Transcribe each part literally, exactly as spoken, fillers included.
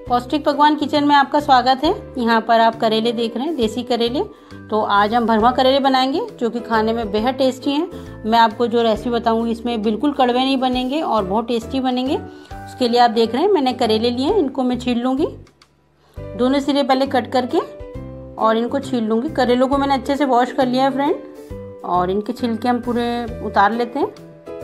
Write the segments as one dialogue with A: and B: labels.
A: पौष्टिक पकवान किचन में आपका स्वागत है। यहाँ पर आप करेले देख रहे हैं, देसी करेले। तो आज हम भरवा करेले बनाएंगे जो कि खाने में बेहद टेस्टी हैं। मैं आपको जो रेसिपी बताऊंगी इसमें बिल्कुल कड़वे नहीं बनेंगे और बहुत टेस्टी बनेंगे। उसके लिए आप देख रहे हैं मैंने करेले लिए हैं, इनको मैं छील लूँगी। दोनों सिरे पहले कट करके और इनको छील लूँगी। करेलों को मैंने अच्छे से वॉश कर लिया है फ्रेंड, और इनके छिलके हम पूरे उतार लेते हैं।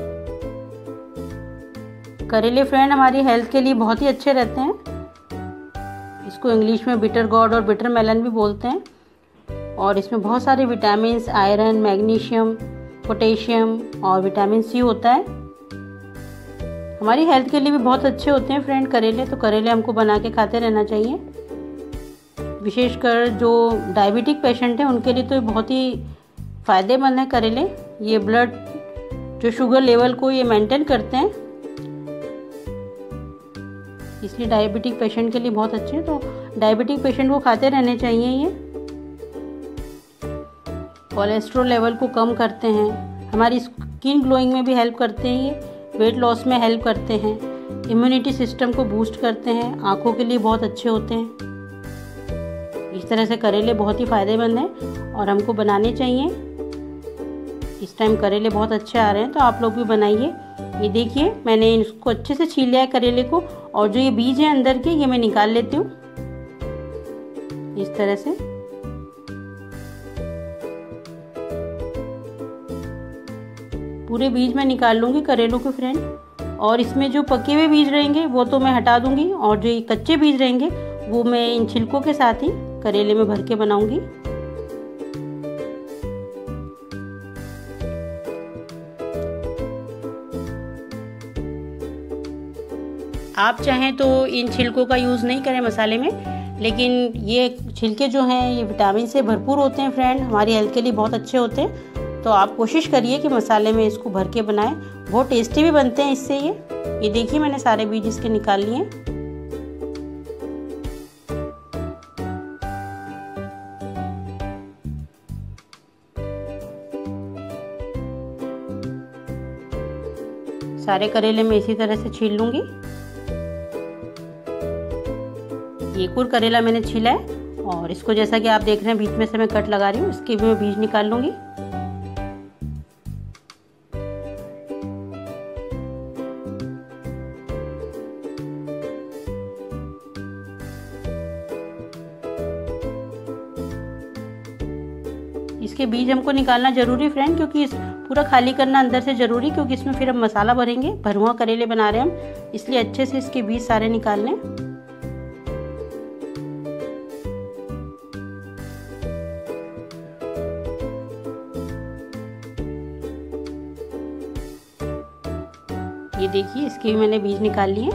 A: करेले फ्रेंड हमारी हेल्थ के लिए बहुत ही अच्छे रहते हैं। इसको इंग्लिश में बिटर गॉड और बिटर मेलन भी बोलते हैं। और इसमें बहुत सारे विटामिन, आयरन, मैग्नीशियम, पोटेशियम और विटामिन सी होता है। हमारी हेल्थ के लिए भी बहुत अच्छे होते हैं फ्रेंड करेले। तो करेले हमको बना के खाते रहना चाहिए। विशेषकर जो डायबिटिक पेशेंट हैं उनके लिए तो बहुत ही फ़ायदेमंद है करेले। ये ब्लड जो शुगर लेवल को ये मेंटेन करते हैं, इसलिए डायबिटिक पेशेंट के लिए बहुत अच्छे हैं। तो डायबिटिक पेशेंट को खाते रहने चाहिए। ये कोलेस्ट्रॉल लेवल को कम करते हैं, हमारी स्किन ग्लोइंग में भी हेल्प करते हैं, ये वेट लॉस में हेल्प करते हैं, इम्यूनिटी सिस्टम को बूस्ट करते हैं, आँखों के लिए बहुत अच्छे होते हैं। इस तरह से करेले बहुत ही फ़ायदेमंद हैं और हमको बनाने चाहिए। इस टाइम करेले बहुत अच्छे आ रहे हैं, तो आप लोग भी बनाइए। ये देखिए मैंने इसको अच्छे से छील लिया है करेले को, और जो ये बीज है अंदर के ये मैं निकाल लेती हूँ इस तरह से। पूरे बीज मैं निकाल लूँगी करेलों के फ्रेंड। और इसमें जो पके हुए बीज रहेंगे वो तो मैं हटा दूँगी, और जो ये कच्चे बीज रहेंगे वो मैं इन छिलकों के साथ ही करेले में भर के बनाऊँगी। आप चाहें तो इन छिलकों का यूज़ नहीं करें मसाले में, लेकिन ये छिलके जो हैं ये विटामिन से भरपूर होते हैं फ्रेंड, हमारी हेल्थ के लिए बहुत अच्छे होते हैं। तो आप कोशिश करिए कि मसाले में इसको भर के बनाएं, बहुत टेस्टी भी बनते हैं इससे। ये ये देखिए मैंने सारे बीज इसके निकाल लिए हैं। सारे करेले मैं इसी तरह से छील लूँगी। एक और करेला मैंने छीला है, और इसको जैसा कि आप देख रहे हैं बीच में से मैं कट लगा रही हूँ, इसके भी मैं बीज निकाल लूँगी। इसके बीज हमको निकालना जरूरी फ्रेंड, क्योंकि इस पूरा खाली करना अंदर से जरूरी, क्योंकि इसमें फिर हम मसाला भरेंगे। भरवा करेले बना रहे हैं हम, इसलिए अच्छे से इसके बीज सारे निकाल लें। ये देखिए इसके भी मैंने बीज निकाल लिए।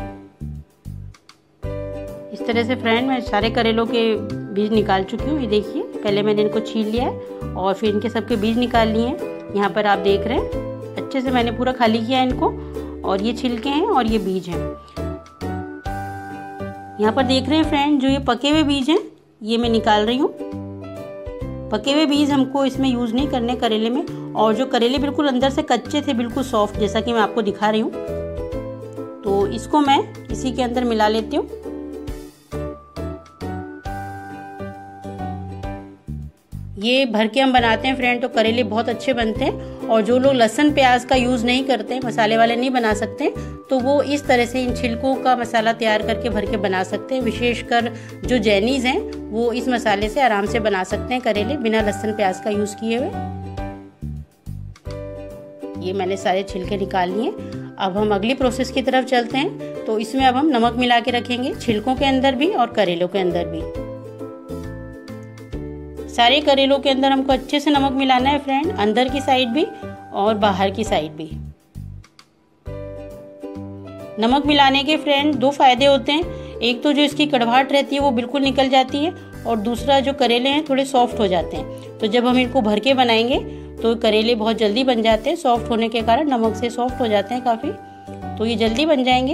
A: इस तरह से फ्रेंड मैं सारे करेलों के बीज निकाल चुकी हूँ। ये देखिए पहले मैंने इनको छील लिया है और फिर इनके सबके बीज निकाल लिए हैं। यहाँ पर आप देख रहे हैं अच्छे से मैंने पूरा खाली किया है इनको, और ये छिलके हैं और ये बीज हैं। यहाँ पर देख रहे हैं फ्रेंड जो ये पके हुए बीज हैं ये मैं निकाल रही हूँ। पके हुए बीज हमको इसमें यूज़ नहीं करने करेले में। और जो करेले बिल्कुल अंदर से कच्चे थे, बिल्कुल सॉफ्ट, जैसा कि मैं आपको दिखा रही हूँ, तो इसको मैं इसी के अंदर मिला लेती हूँ। ये भर के हम बनाते हैं फ्रेंड, तो करेले बहुत अच्छे बनते हैं। और जो लोग लहसुन प्याज का यूज़ नहीं करते, मसाले वाले नहीं बना सकते, तो वो इस तरह से इन छिलकों का मसाला तैयार करके भर के बना सकते हैं। विशेषकर जो जैनीज हैं वो इस मसाले से आराम से बना सकते हैं करेले बिना लहसुन प्याज का यूज़ किए हुए। ये मैंने सारे छिलके निकाल लिए। अब हम अगली प्रोसेस की तरफ चलते हैं। तो इसमें अब हम नमक मिला के रखेंगे, छिलकों के अंदर भी और करेलों के अंदर भी। सारे करेलों के अंदर हमको अच्छे से नमक मिलाना है फ्रेंड, अंदर की साइड भी और बाहर की साइड भी। नमक मिलाने के फ्रेंड दो फायदे होते हैं। एक तो जो इसकी कड़वाहट रहती है वो बिल्कुल निकल जाती है, और दूसरा जो करेले हैं थोड़े सॉफ्ट हो जाते हैं। तो जब हम इनको भर के बनाएंगे तो करेले बहुत जल्दी बन जाते हैं, सॉफ्ट होने के कारण, नमक से सॉफ्ट हो जाते हैं काफ़ी, तो ये जल्दी बन जाएंगे।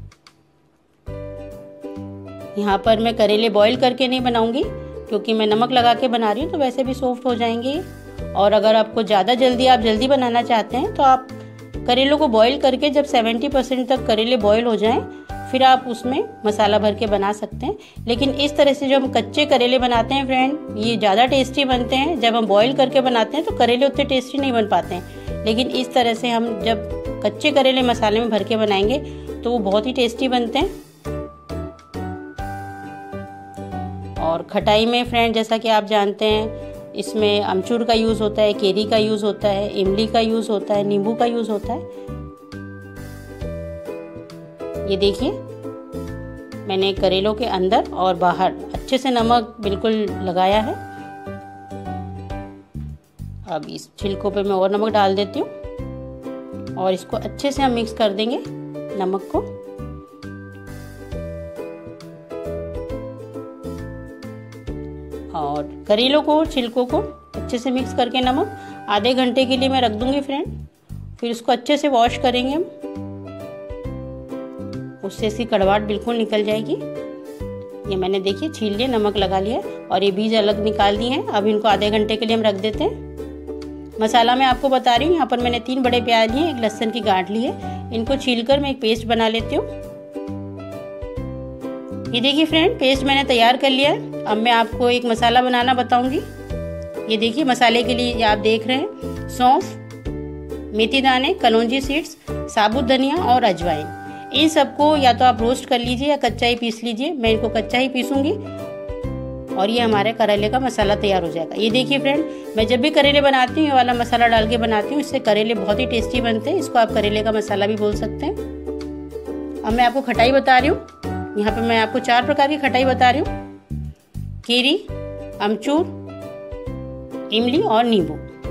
A: यहाँ पर मैं करेले बॉईल करके नहीं बनाऊंगी, क्योंकि मैं नमक लगा के बना रही हूँ, तो वैसे भी सॉफ्ट हो जाएंगे। और अगर आपको ज़्यादा जल्दी आप जल्दी बनाना चाहते हैं तो आप करेलों को बॉईल करके जब सत्तर परसेंट तक करेले बॉईल हो जाएं फिर आप उसमें मसाला भर के बना सकते हैं। लेकिन इस तरह से जो हम कच्चे करेले बनाते हैं फ्रेंड, ये ज़्यादा टेस्टी बनते हैं। जब हम बॉईल करके बनाते हैं तो करेले उतने टेस्टी नहीं बन पाते हैं, लेकिन इस तरह से हम जब कच्चे करेले मसाले में भर के बनाएंगे तो वो बहुत ही टेस्टी बनते हैं। और खटाई में फ्रेंड, जैसा कि आप जानते हैं, इसमें अमचूर का यूज़ होता है, केरी का यूज़ होता है, इमली का यूज़ होता है, नींबू का यूज़ होता है। ये देखिए, मैंने करेलों के अंदर और बाहर अच्छे से नमक बिल्कुल लगाया है। अब इस छिलकों पे मैं और नमक डाल देती हूँ और इसको अच्छे से हम मिक्स कर देंगे नमक को। और करेलों को, छिलकों को अच्छे से मिक्स करके नमक आधे घंटे के लिए मैं रख दूंगी फ्रेंड। फिर उसको अच्छे से वॉश करेंगे हम, उससे इसकी कड़वाहट बिल्कुल निकल जाएगी। ये मैंने देखिए छील लिया, नमक लगा लिया और ये बीज अलग निकाल दिए हैं। अब इनको आधे घंटे के लिए हम रख देते हैं। मसाला मैं आपको बता रही हूँ, यहाँ पर मैंने तीन बड़े प्याज लिए, एक लहसुन की गांठ ली है। इनको छीलकर मैं एक पेस्ट बना लेती हूँ। ये देखिए फ्रेंड, पेस्ट मैंने तैयार कर लिया है। अब मैं आपको एक मसाला बनाना बताऊंगी। ये देखिए, मसाले के लिए आप देख रहे हैं सौंफ, मेथी दाने, कलौंजी सीड्स, साबुत धनिया और अजवाइन। इन सबको या तो आप रोस्ट कर लीजिए या कच्चा ही पीस लीजिए। मैं इनको कच्चा ही पीसूंगी और ये हमारे करेले का मसाला तैयार हो जाएगा। ये देखिए फ्रेंड, मैं जब भी करेले बनाती हूँ ये वाला मसाला डाल के बनाती हूँ, इससे करेले बहुत ही टेस्टी बनते हैं। इसको आप करेले का मसाला भी बोल सकते हैं। अब मैं आपको खटाई बता रही हूँ। यहाँ पे मैं आपको चार प्रकार की खटाई बता रही हूँ: केरी, अमचूर, इमली और नींबू।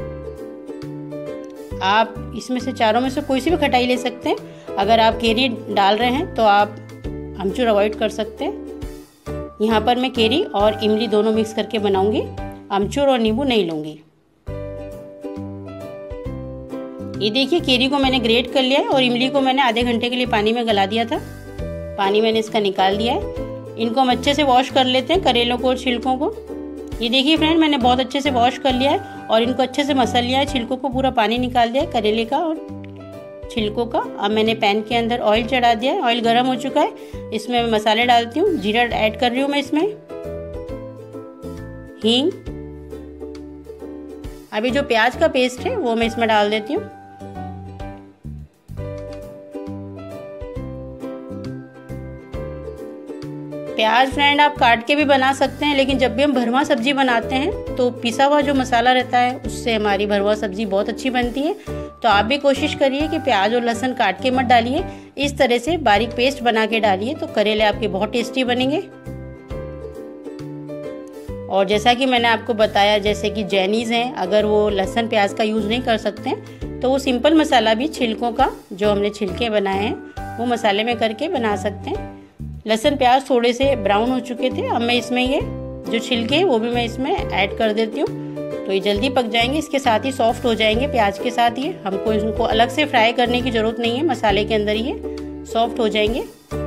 A: आप इसमें से चारों में से कोई सी भी खटाई ले सकते हैं। अगर आप केरी डाल रहे हैं तो आप अमचूर अवॉइड कर सकते हैं। यहाँ पर मैं केरी और इमली दोनों मिक्स करके बनाऊंगी, अमचूर और नींबू नहीं लूंगी। ये देखिए, केरी को मैंने ग्रेट कर लिया है और इमली को मैंने आधे घंटे के लिए पानी में गला दिया था। पानी मैंने इसका निकाल दिया है। इनको हम अच्छे से वॉश कर लेते हैं, करेलों को और छिलकों को। ये देखिए फ्रेंड, मैंने बहुत अच्छे से वॉश कर लिया है और इनको अच्छे से मसल लिया है। छिलकों को पूरा पानी निकाल दिया है, करेले का और छिलकों का। अब मैंने पैन के अंदर ऑयल चढ़ा दिया है। ऑयल गर्म हो चुका है। इसमें मैं मसाले डालती हूँ। जीरा ऐड कर रही हूँ मैं इसमें, हींग। अभी जो प्याज का पेस्ट है वो मैं इसमें डाल देती हूँ। प्याज फ्रेंड आप काट के भी बना सकते हैं, लेकिन जब भी हम भरवा सब्जी बनाते हैं तो पिसा हुआ जो मसाला रहता है उससे हमारी भरवा सब्जी बहुत अच्छी बनती है। तो आप भी कोशिश करिए कि प्याज और लहसुन काट के मत डालिए, इस तरह से बारीक पेस्ट बना के डालिए तो करेले आपके बहुत टेस्टी बनेंगे। और जैसा कि मैंने आपको बताया, जैसे कि जैनीज हैं, अगर वो लहसुन प्याज का यूज़ नहीं कर सकते हैं तो वो सिंपल मसाला भी छिलकों का, जो हमने छिलके बनाए हैं वो मसाले में करके बना सकते हैं। लहसुन प्याज थोड़े से ब्राउन हो चुके थे। अब मैं इसमें ये जो छिलके हैं वो भी मैं इसमें ऐड कर देती हूँ, तो ये जल्दी पक जाएंगे। इसके साथ ही सॉफ्ट हो जाएंगे प्याज के साथ। ये हमको इनको अलग से फ्राई करने की ज़रूरत नहीं है, मसाले के अंदर ये सॉफ्ट हो जाएंगे।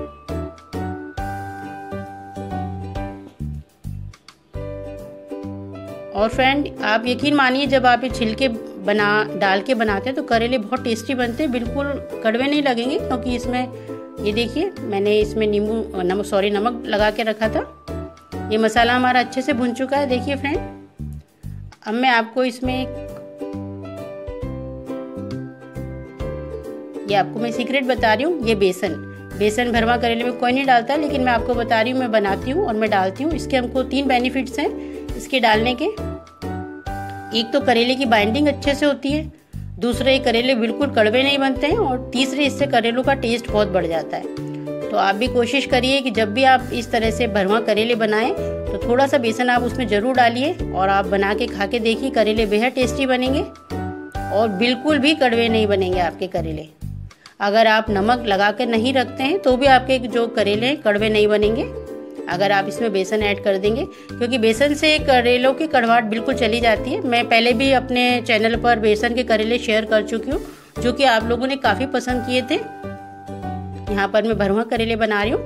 A: और फ्रेंड आप यकीन मानिए, जब आप ये छिलके बना डाल के बनाते हैं तो करेले बहुत टेस्टी बनते हैं, बिल्कुल कड़वे नहीं लगेंगे। क्योंकि इसमें ये देखिए, मैंने इसमें नींबू नमक सॉरी नमक लगा के रखा था। ये मसाला हमारा अच्छे से भुन चुका है। देखिए फ्रेंड, अब मैं आपको इसमें एक, ये आपको मैं सीक्रेट बता रही हूँ, ये बेसन बेसन भरवा करेले में कोई नहीं डालता है, लेकिन मैं आपको बता रही हूँ, मैं बनाती हूँ और मैं डालती हूँ। इसके हमको तीन बेनिफिट्स हैं इसके डालने के। एक तो करेले की बाइंडिंग अच्छे से होती है, दूसरे करेले बिल्कुल कड़वे नहीं बनते हैं, और तीसरे इससे करेलों का टेस्ट बहुत बढ़ जाता है। तो आप भी कोशिश करिए कि जब भी आप इस तरह से भरवा करेले बनाएं तो थोड़ा सा बेसन आप उसमें ज़रूर डालिए और आप बना के खा के देखिए, करेले बेहद टेस्टी बनेंगे और बिल्कुल भी कड़वे नहीं बनेंगे आपके करेले। अगर आप नमक लगा कर नहीं रखते हैं तो भी आपके जो करेले हैं कड़वे नहीं बनेंगे, अगर आप इसमें बेसन ऐड कर देंगे, क्योंकि बेसन से करेलों की कड़वाहट बिल्कुल चली जाती है। मैं पहले भी अपने चैनल पर बेसन के करेले शेयर कर चुकी हूँ, जो कि आप लोगों ने काफ़ी पसंद किए थे। यहाँ पर मैं भरवा करेले बना रही हूँ।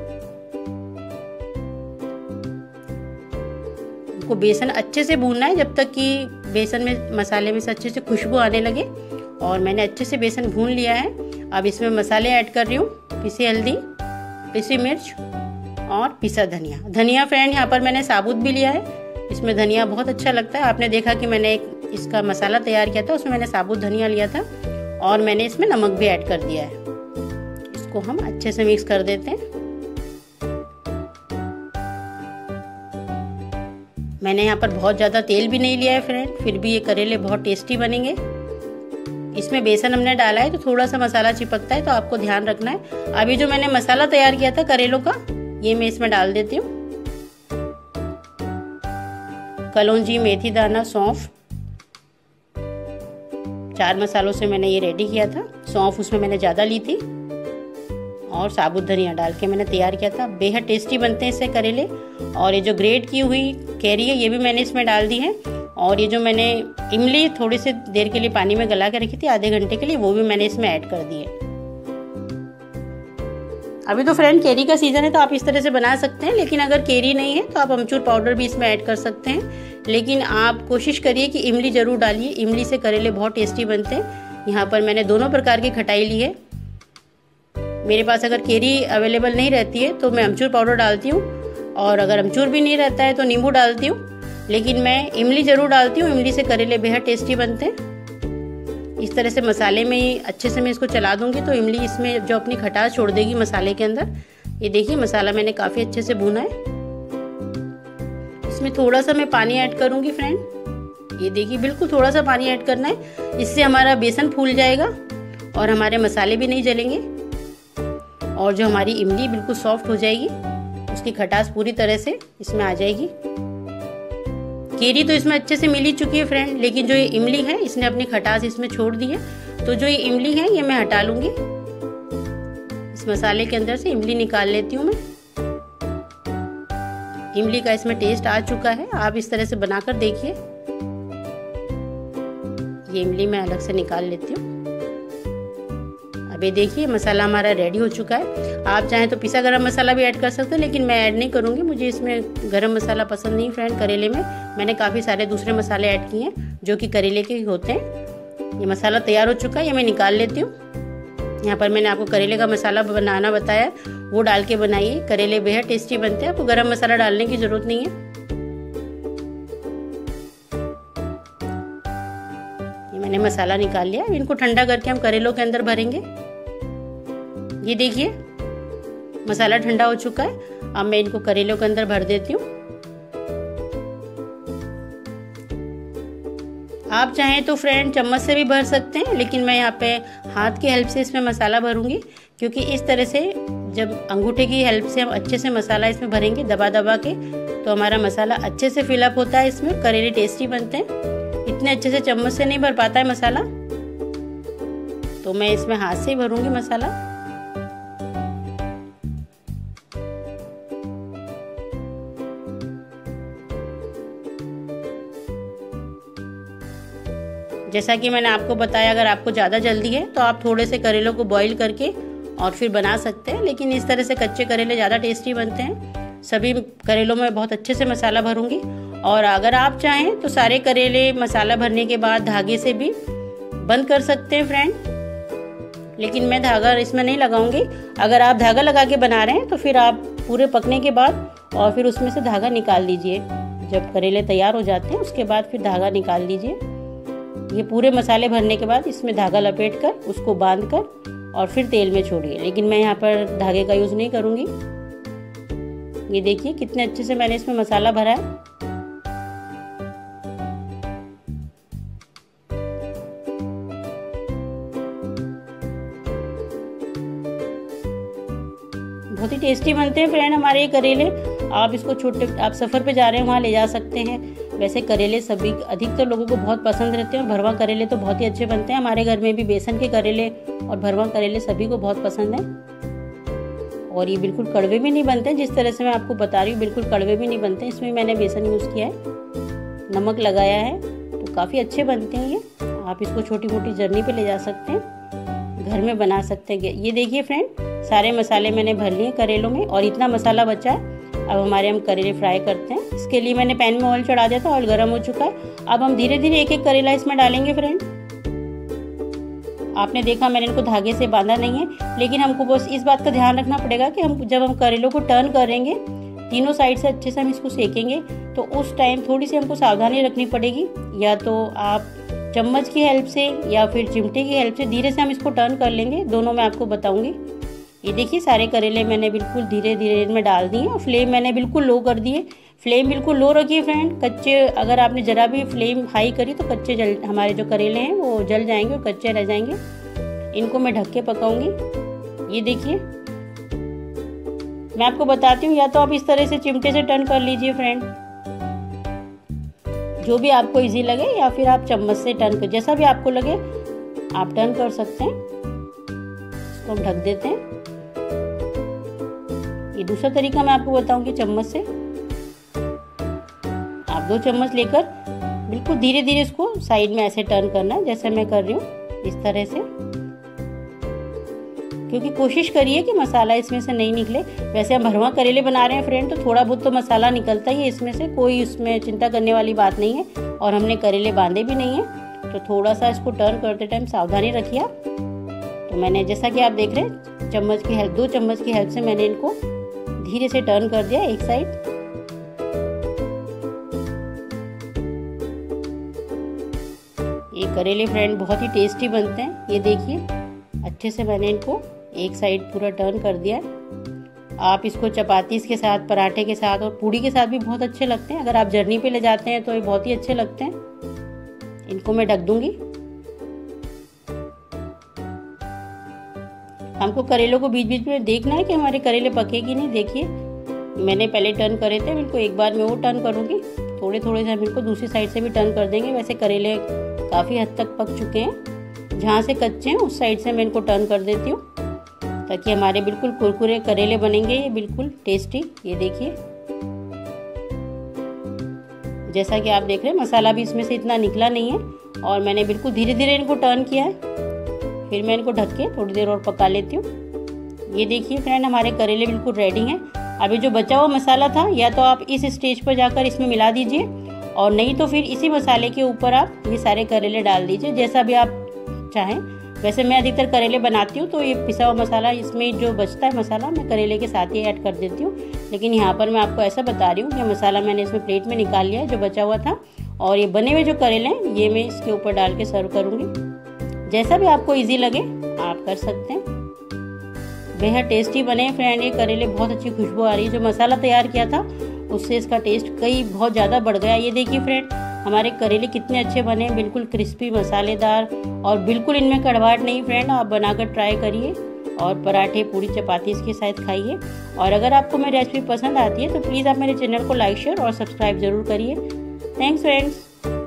A: इनको बेसन अच्छे से भूनना है जब तक कि बेसन में मसाले में से अच्छे से खुशबू आने लगे, और मैंने अच्छे से बेसन भून लिया है। अब इसमें मसाले ऐड कर रही हूँ, पिसी हल्दी, पिसी मिर्च और पिसा धनिया। धनिया फ्रेंड यहाँ पर मैंने साबुत भी लिया है, इसमें धनिया बहुत अच्छा लगता है। आपने देखा कि मैंने एक इसका मसाला तैयार किया था, उसमें मैंने साबुत धनिया लिया था और मैंने इसमें नमक भी ऐड कर दिया है। इसको हम अच्छे से मिक्स कर देते हैं। मैंने यहाँ पर बहुत ज़्यादा तेल भी नहीं लिया है फ्रेंड, फिर भी ये करेले बहुत टेस्टी बनेंगे। इसमें बेसन हमने डाला है तो थोड़ा सा मसाला चिपकता है, तो आपको ध्यान रखना है। अभी जो मैंने मसाला तैयार किया था करेलों का, ये मैं इसमें डाल देती हूँ। कलौंजी, मेथी दाना, सौंफ, चार मसालों से मैंने ये रेडी किया था। सौंफ उसमें मैंने ज़्यादा ली थी और साबुत धनिया डाल के मैंने तैयार किया था। बेहद टेस्टी बनते हैं इससे करेले। और ये जो ग्रेट की हुई कैरी है ये भी मैंने इसमें डाल दी है। और ये जो मैंने इमली थोड़ी सी देर के लिए पानी में गला के रखी थी, आधे घंटे के लिए, वो भी मैंने इसमें ऐड कर दी है। अभी तो फ्रेंड केरी का सीजन है तो आप इस तरह से बना सकते हैं, लेकिन अगर केरी नहीं है तो आप अमचूर पाउडर भी इसमें ऐड कर सकते हैं। लेकिन आप कोशिश करिए कि इमली जरूर डालिए, इमली से करेले बहुत टेस्टी बनते हैं। यहाँ पर मैंने दोनों प्रकार की खटाई ली है। मेरे पास अगर केरी अवेलेबल नहीं रहती है तो मैं अमचूर पाउडर डालती हूँ, और अगर अमचूर भी नहीं रहता है तो नींबू डालती हूँ, लेकिन मैं इमली ज़रूर डालती हूँ। इमली से करेले बेहद टेस्टी बनते हैं। इस तरह से मसाले में ही अच्छे से मैं इसको चला दूंगी तो इमली इसमें जो अपनी खटास छोड़ देगी मसाले के अंदर। ये देखिए मसाला मैंने काफ़ी अच्छे से भूना है। इसमें थोड़ा सा मैं पानी ऐड करूँगी फ्रेंड। ये देखिए बिल्कुल थोड़ा सा पानी ऐड करना है, इससे हमारा बेसन फूल जाएगा और हमारे मसाले भी नहीं जलेंगे, और जो हमारी इमली बिल्कुल सॉफ्ट हो जाएगी, उसकी खटास पूरी तरह से इसमें आ जाएगी। केरी तो इसमें अच्छे से मिल ही चुकी है फ्रेंड, लेकिन जो ये इमली है इसने अपनी खटास इसमें छोड़ दी है। तो जो ये इमली है ये मैं हटा लूंगी। इस मसाले के अंदर से इमली निकाल लेती हूँ मैं। इमली का इसमें टेस्ट आ चुका है, आप इस तरह से बनाकर देखिए। ये इमली मैं अलग से निकाल लेती हूँ। अब ये देखिए मसाला हमारा रेडी हो चुका है। आप चाहें तो पिसा गरम मसाला भी ऐड कर सकते हैं, लेकिन मैं ऐड नहीं करूँगी, मुझे इसमें गरम मसाला पसंद नहीं फ्रेंड। करेले में मैंने काफ़ी सारे दूसरे मसाले ऐड किए हैं जो कि करेले के होते हैं। ये मसाला तैयार हो चुका है, ये मैं निकाल लेती हूँ। यहाँ पर मैंने आपको करेले का मसाला बनाना बताया, वो डाल के बनाइए। करेले बेहद टेस्टी बनते हैं, आपको गरम मसाला डालने की ज़रूरत नहीं है। ये मैंने मसाला निकाल लिया। इनको ठंडा करके हम करेलों के अंदर भरेंगे। ये देखिए मसाला ठंडा हो चुका है, अब मैं इनको करेलों के अंदर भर देती हूँ। आप चाहें तो फ्रेंड चम्मच से भी भर सकते हैं, लेकिन मैं यहाँ पे हाथ की हेल्प से इसमें मसाला भरूंगी, क्योंकि इस तरह से जब अंगूठे की हेल्प से हम अच्छे से मसाला इसमें भरेंगे दबा दबा के, तो हमारा मसाला अच्छे से फिलअप होता है। इसमें करेले टेस्टी बनते हैं। इतने अच्छे से चम्मच से नहीं भर पाता है मसाला, तो मैं इसमें हाथ से ही भरूंगी मसाला। जैसा कि मैंने आपको बताया, अगर आपको ज़्यादा जल्दी है तो आप थोड़े से करेलों को बॉईल करके और फिर बना सकते हैं, लेकिन इस तरह से कच्चे करेले ज़्यादा टेस्टी बनते हैं। सभी करेलों में बहुत अच्छे से मसाला भरूंगी। और अगर आप चाहें तो सारे करेले मसाला भरने के बाद धागे से भी बंद कर सकते हैं फ्रेंड, लेकिन मैं धागा इसमें नहीं लगाऊंगी। अगर आप धागा लगा के बना रहे हैं तो फिर आप पूरे पकने के बाद और फिर उसमें से धागा निकाल लीजिए। जब करेले तैयार हो जाते हैं उसके बाद फिर धागा निकाल लीजिए। ये पूरे मसाले भरने के बाद इसमें धागा लपेट कर उसको बांध कर और फिर तेल में छोड़िए, लेकिन मैं यहाँ पर धागे का यूज़ नहीं करूँगी। ये देखिए कितने अच्छे से मैंने इसमें मसाला भरा है। बहुत ही टेस्टी बनते हैं फ्रेंड हमारे ये करेले। आप इसको छोटे आप सफ़र पे जा रहे हैं वहाँ ले जा सकते हैं। वैसे करेले सभी अधिकतर लोगों को बहुत पसंद रहते हैं, और भरवा करेले तो बहुत ही अच्छे बनते हैं। हमारे घर में भी बेसन के करेले और भरवा करेले सभी को बहुत पसंद है। और ये बिल्कुल कड़वे भी नहीं बनते, जिस तरह से मैं आपको बता रही हूँ बिल्कुल कड़वे भी नहीं बनते। इसमें मैंने बेसन यूज़ किया है, नमक लगाया है, तो काफ़ी अच्छे बनते हैं ये। आप इसको छोटी मोटी जर्नी पे ले जा सकते हैं, घर में बना सकते हैं। ये देखिए फ्रेंड सारे मसाले मैंने भर लिए करेलों में, और इतना मसाला बचा है। अब हमारे हम करेले फ्राई करते हैं। इसके लिए मैंने पैन में ऑयल चढ़ा दिया था, ऑयल गर्म हो चुका है। अब हम धीरे धीरे एक एक करेला इसमें डालेंगे फ्रेंड। आपने देखा मैंने इनको धागे से बांधा नहीं है, लेकिन हमको बस इस बात का ध्यान रखना पड़ेगा कि हम जब हम करेलों को टर्न करेंगे तीनों साइड से अच्छे से हम इसको सेकेंगे, तो उस टाइम थोड़ी सी हमको सावधानी रखनी पड़ेगी। या तो आप चम्मच की हेल्प से या फिर चिमटे की हेल्प से धीरे से हम इसको टर्न कर लेंगे, दोनों मैं आपको बताऊंगी। ये देखिए सारे करेले मैंने बिल्कुल धीरे धीरे इनमें डाल दिए और फ्लेम मैंने बिल्कुल लो कर दिए। फ्लेम बिल्कुल लो रखिए फ्रेंड, कच्चे अगर आपने ज़रा भी फ्लेम हाई करी तो कच्चे जल हमारे जो करेले हैं वो जल जाएंगे और कच्चे रह जाएंगे। इनको मैं ढक के पकाऊंगी। ये देखिए मैं आपको बताती हूँ, या तो आप इस तरह से चिमटे से टर्न कर लीजिए फ्रेंड, जो भी आपको इजी लगे, या फिर आप चम्मच से टर्न कर, जैसा भी आपको लगे आप टर्न कर सकते हैं। इसको हम ढक देते हैं। ये दूसरा तरीका मैं आपको बताऊंगी चम्मच से। आप दो चम्मच लेकर बिल्कुल धीरे धीरे इसको साइड में ऐसे टर्न करना है, जैसे मैं कर रही हूँ इस तरह से, क्योंकि कोशिश करिए कि मसाला इसमें से नहीं निकले। वैसे हम भरवा करेले बना रहे हैं फ्रेंड, तो थोड़ा बहुत तो मसाला निकलता ही है इसमें से, कोई उसमें चिंता करने वाली बात नहीं है। और हमने करेले बांधे भी नहीं है, तो थोड़ा सा इसको टर्न करते टाइम सावधानी रखिए आप। तो मैंने जैसा कि आप देख रहे हैं चम्मच की हेल्प, दो चम्मच की हेल्प से मैंने इनको धीरे से टर्न कर दिया एक साइड। ये करेले फ्रेंड बहुत ही टेस्टी बनते हैं। ये देखिए अच्छे से मैंने इनको एक साइड पूरा टर्न कर दिया है। आप इसको चपाती के साथ, पराठे के साथ और पूड़ी के साथ भी बहुत अच्छे लगते हैं। अगर आप जर्नी पे ले जाते हैं तो ये बहुत ही अच्छे लगते हैं। इनको मैं ढक दूंगी। हमको करेलों को बीच बीच में देखना है कि हमारे करेले पके कि नहीं। देखिए मैंने पहले टर्न करे थे, इनको एक बार मैं वो टर्न करूंगी, थोड़े थोड़े से हम इनको दूसरी साइड से भी टर्न कर देंगे। वैसे करेले काफ़ी हद तक पक चुके हैं, जहाँ से कच्चे हैं उस साइड से मैं इनको टर्न कर देती हूँ, ताकि हमारे बिल्कुल कुरकुरे करेले बनेंगे, ये बिल्कुल टेस्टी। ये देखिए जैसा कि आप देख रहे हैं मसाला भी इसमें से इतना निकला नहीं है, और मैंने बिल्कुल धीरे धीरे इनको टर्न किया है। फिर मैं इनको ढक के थोड़ी देर और पका लेती हूँ। ये देखिए फ्रेंड हमारे करेले बिल्कुल रेडी हैं। अभी जो बचा हुआ मसाला था, या तो आप इस स्टेज पर जाकर इसमें मिला दीजिए, और नहीं तो फिर इसी मसाले के ऊपर आप ये सारे करेले डाल दीजिए, जैसा भी आप चाहें। वैसे मैं अधिकतर करेले बनाती हूँ, तो ये पिसा हुआ मसाला, इसमें जो बचता है मसाला मैं करेले के साथ ही ऐड कर देती हूँ। लेकिन यहाँ पर मैं आपको ऐसा बता रही हूँ कि मसाला मैंने इसमें प्लेट में निकाल लिया है जो बचा हुआ था, और ये बने हुए जो करेले हैं ये मैं इसके ऊपर डाल के सर्व करूँगी। जैसा भी आपको ईजी लगे आप कर सकते हैं। बेहद टेस्टी बने फ्रेंड ये करेले, बहुत अच्छी खुशबू आ रही है। जो मसाला तैयार किया था उससे इसका टेस्ट कई बहुत ज़्यादा बढ़ गया। ये देखिए फ्रेंड हमारे करेले कितने अच्छे बने, बिल्कुल क्रिस्पी, मसालेदार, और बिल्कुल इनमें कड़वाहट नहीं। फ्रेंड आप बनाकर ट्राई करिए और पराठे, पूड़ी, चपाती इसके साथ खाइए। और अगर आपको मेरी रेसिपी पसंद आती है तो प्लीज़ आप मेरे चैनल को लाइक, शेयर और सब्सक्राइब ज़रूर करिए। Thanks friends.